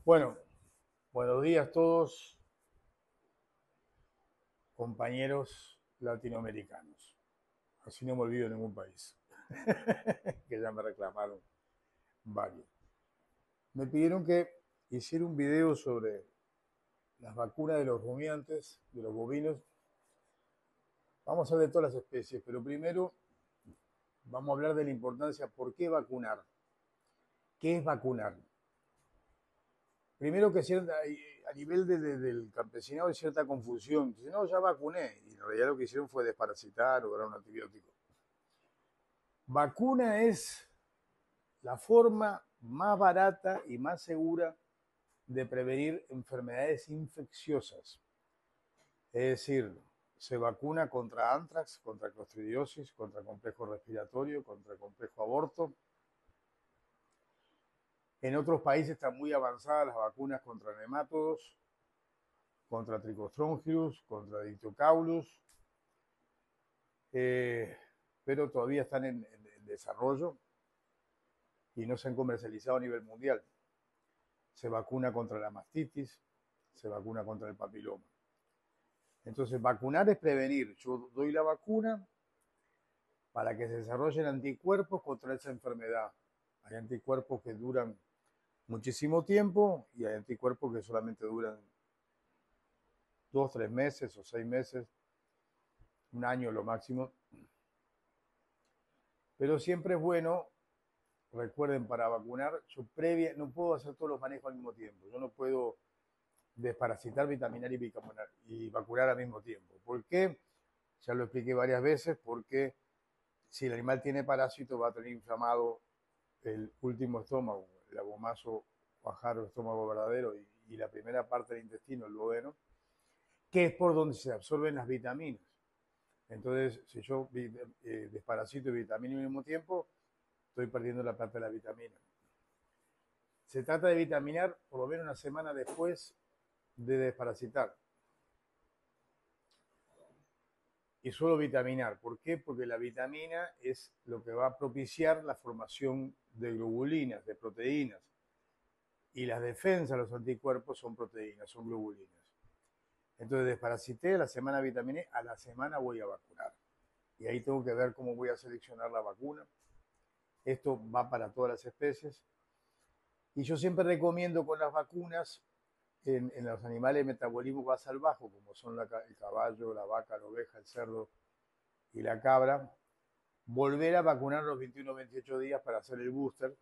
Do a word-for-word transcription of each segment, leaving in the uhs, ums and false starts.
Bueno, buenos días a todos, compañeros latinoamericanos. Así no me olvido de ningún país, que ya me reclamaron varios. Me pidieron que hiciera un video sobre las vacunas de los rumiantes, de los bovinos. Vamos a hablar de todas las especies, pero primero vamos a hablar de la importancia, ¿por qué vacunar? ¿Qué es vacunar? Primero que cierta, a nivel de, de, del campesinado hay cierta confusión. Dice, no, ya vacuné. Y en realidad lo que hicieron fue desparasitar o dar un antibiótico. Vacuna es la forma más barata y más segura de prevenir enfermedades infecciosas. Es decir, se vacuna contra antrax, contra clostridiosis, contra complejo respiratorio, contra complejo aborto. En otros países están muy avanzadas las vacunas contra nematodos, contra Trichostrongius, contra Dictyocaulus, eh, pero todavía están en, en, en desarrollo y no se han comercializado a nivel mundial. Se vacuna contra la mastitis, se vacuna contra el papiloma. Entonces, vacunar es prevenir. Yo doy la vacuna para que se desarrollen anticuerpos contra esa enfermedad. Hay anticuerpos que duran muchísimo tiempo y hay anticuerpos que solamente duran dos, tres meses o seis meses, un año lo máximo. Pero siempre es bueno, recuerden, para vacunar, yo previa, no puedo hacer todos los manejos al mismo tiempo. Yo no puedo desparasitar, vitaminar y, vacunar, y vacunar al mismo tiempo. ¿Por qué? Ya lo expliqué varias veces, porque si el animal tiene parásito va a tener inflamado el último estómago, el abomaso cuajar o estómago verdadero y, y la primera parte del intestino, el duodeno, que es por donde se absorben las vitaminas. Entonces, si yo eh, desparasito y vitamina al mismo tiempo, estoy perdiendo la parte de la vitamina. Se trata de vitaminar por lo menos una semana después de desparasitar. Y solo vitaminar. ¿Por qué? Porque la vitamina es lo que va a propiciar la formación de globulinas, de proteínas. Y las defensas, los anticuerpos son proteínas, son globulinas. Entonces desparasité, a la semana vitaminé, a la semana voy a vacunar. Y ahí tengo que ver cómo voy a seleccionar la vacuna. Esto va para todas las especies. Y yo siempre recomiendo con las vacunas en, en los animales de metabolismo basal bajo, como son la, el caballo, la vaca, la oveja, el cerdo y la cabra, volver a vacunar los veintiuno o veintiocho días para hacer el booster,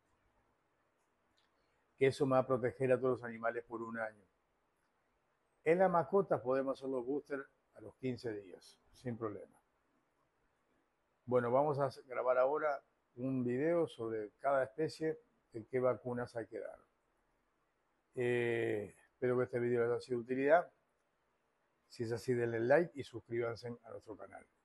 que eso me va a proteger a todos los animales por un año. En las mascotas podemos hacer los boosters a los quince días, sin problema. Bueno, vamos a grabar ahora un video sobre cada especie de qué vacunas hay que dar. Eh, espero que este video les haya sido de utilidad. Si es así, denle like y suscríbanse a nuestro canal.